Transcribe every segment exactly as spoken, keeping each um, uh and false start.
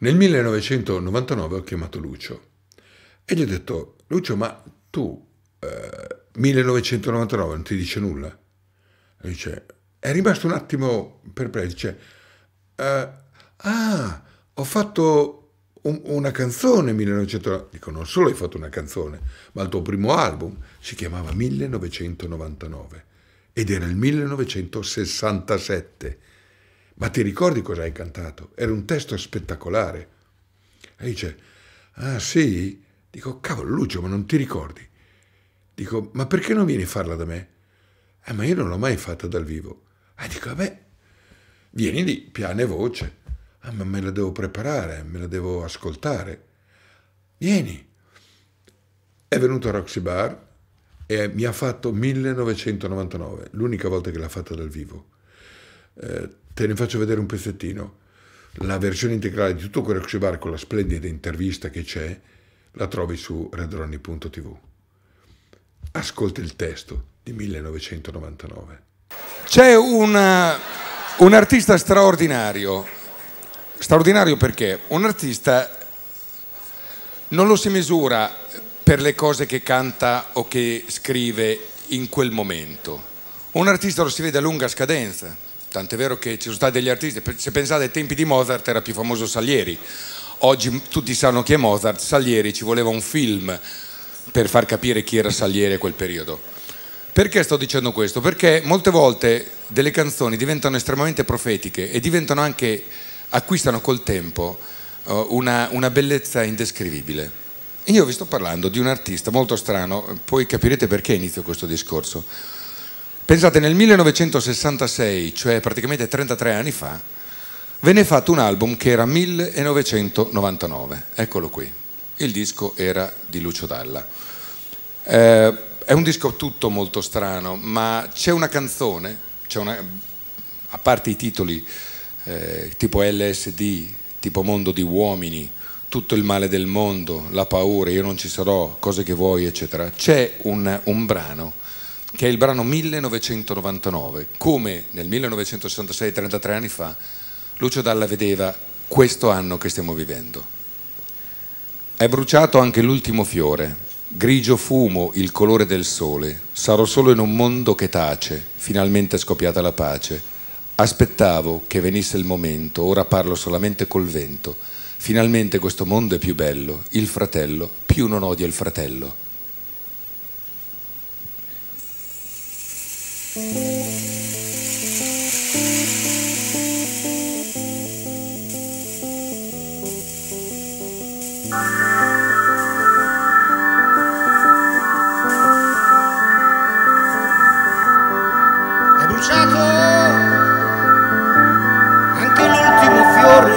Nel millenovecentonovantanove ho chiamato Lucio e gli ho detto: Lucio, ma tu eh, millenovecentonovantanove non ti dice nulla? E dice, è rimasto un attimo perplesso, dice, eh, ah, ho fatto un, una canzone nel millenovecentonovantanove. Dico, non solo hai fatto una canzone, ma il tuo primo album si chiamava millenovecentonovantanove ed era il millenovecentosessantasette. Ma ti ricordi cosa hai cantato? Era un testo spettacolare. E dice, ah sì? Dico, cavolo Lucio, ma non ti ricordi? Dico, ma perché non vieni a farla da me? Eh, ma io non l'ho mai fatta dal vivo. E dico, vabbè, vieni lì, piano e voce. Ah, ma me la devo preparare, me la devo ascoltare. Vieni. È venuto a Roxy Bar e mi ha fatto millenovecentonovantanove, l'unica volta che l'ha fatta dal vivo. Eh, te ne faccio vedere un pezzettino. La versione integrale di tutto quel Roxy Bar con la splendida intervista che c'è la trovi su redronny punto tv. Ascolta il testo di millenovecentonovantanove. C'è una, un artista straordinario, straordinario perché un artista non lo si misura per le cose che canta o che scrive in quel momento. Un artista lo si vede a lunga scadenza, tant'è vero che ci sono stati degli artisti, se pensate ai tempi di Mozart era più famoso Salieri, oggi tutti sanno chi è Mozart, Salieri ci voleva un film per far capire chi era Salieri a quel periodo. Perché sto dicendo questo? Perché molte volte delle canzoni diventano estremamente profetiche e diventano anche, acquistano col tempo uh, una, una bellezza indescrivibile. Io vi sto parlando di un artista molto strano, poi capirete perché inizio questo discorso. Pensate, nel millenovecentosessantasei, cioè praticamente trentatré anni fa, venne fatto un album che era millenovecentonovantanove, eccolo qui. Il disco era di Lucio Dalla. Eh, è un disco tutto molto strano, ma c'è una canzone, c'è una, a parte i titoli eh, tipo L S D, tipo Mondo di uomini, Tutto il male del mondo, La paura, Io non ci sarò, Cose che vuoi, eccetera, c'è un, un brano che è il brano millenovecentonovantanove, come nel millenovecentosessantasei, trentatré anni fa, Lucio Dalla vedeva questo anno che stiamo vivendo. È bruciato anche l'ultimo fiore, grigio fumo il colore del sole, sarò solo in un mondo che tace, finalmente è scoppiata la pace, aspettavo che venisse il momento, ora parlo solamente col vento, finalmente questo mondo è più bello, il fratello, più non odia il fratello. È bruciato anche l'ultimo fiore,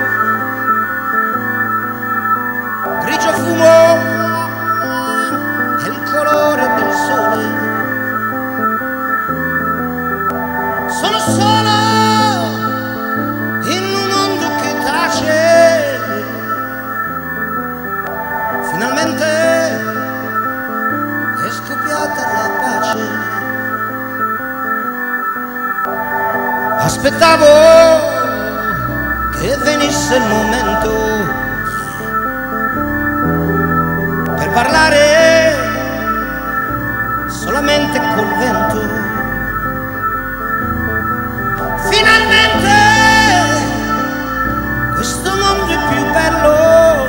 grigio fumo è il colore del sole, sono solo in un mondo che tace, finalmente è scoppiata la pace. Aspettavo che venisse il momento per parlare solamente col vento. Finalmente questo mondo è più bello,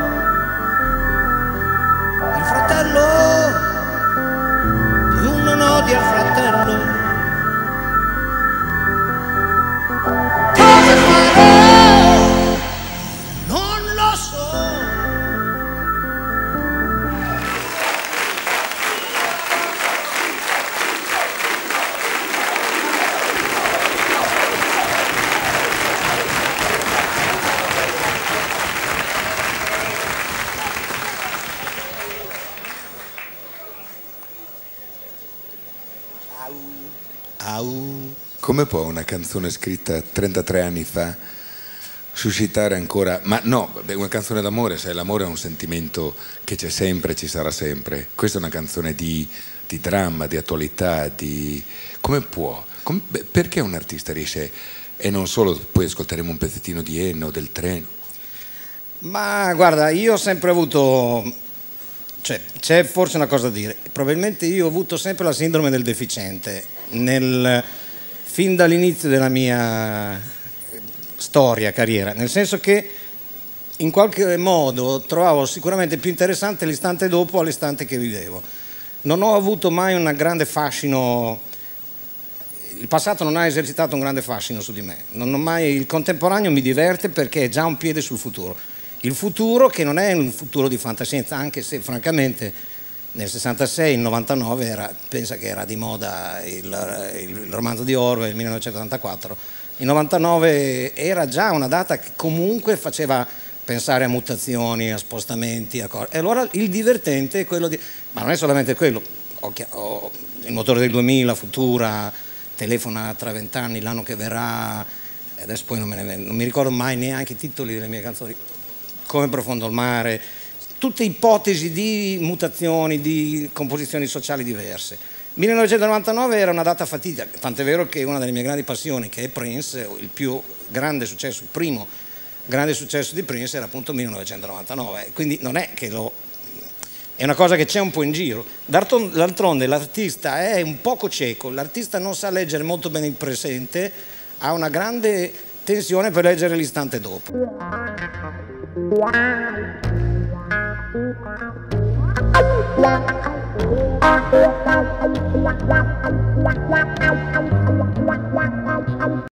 il fratello più non odia il fratello. Come può una canzone scritta trentatré anni fa suscitare ancora, ma no, una canzone d'amore, sai, l'amore è un sentimento che c'è sempre, ci sarà sempre. Questa è una canzone di, di dramma, di attualità, di... come può? Come, perché un artista riesce, e non solo, poi ascolteremo un pezzettino di Enno, del treno, Ma guarda, io ho sempre avuto, cioè c'è forse una cosa da dire, probabilmente io ho avuto sempre la sindrome del deficiente, nel, fin dall'inizio della mia storia, carriera, nel senso che in qualche modo trovavo sicuramente più interessante l'istante dopo all'istante che vivevo. Non ho avuto mai un grande fascino, il passato non ha esercitato un grande fascino su di me, non ho mai, il contemporaneo mi diverte perché è già un piede sul futuro. Il futuro che non è un futuro di fantascienza, anche se francamente nel sessantasei, il novantanove, era, pensa che era di moda il, il romanzo di Orwell, il millenovecentottantaquattro, il novantanove era già una data che comunque faceva pensare a mutazioni, a spostamenti, a cose. E allora il divertente è quello di... Ma non è solamente quello, ho, ho, il motore del duemila, Futura, telefona tra vent'anni, l'anno che verrà, adesso poi non, me ne, non mi ricordo mai neanche i titoli delle mie canzoni, Come profondo il mare, tutte ipotesi di mutazioni, di composizioni sociali diverse. millenovecentonovantanove era una data fatidica, tant'è vero che una delle mie grandi passioni, che è Prince, il più grande successo, il primo grande successo di Prince era appunto millenovecentonovantanove, quindi non è che lo... è una cosa che c'è un po' in giro. D'altronde l'artista è un poco cieco, l'artista non sa leggere molto bene il presente, ha una grande tensione per leggere l'istante dopo.